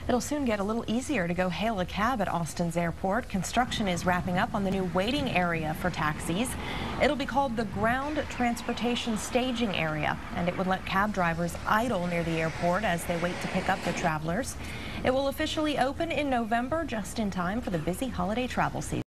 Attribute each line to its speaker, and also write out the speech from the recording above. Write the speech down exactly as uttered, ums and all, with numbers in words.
Speaker 1: It'll soon get a little easier to go hail a cab at Austin's airport. Construction is wrapping up on the new waiting area for taxis. It'll be called the Ground Transportation Staging Area, and it would let cab drivers idle near the airport as they wait to pick up their travelers. It will officially open in November, just in time for the busy holiday travel season.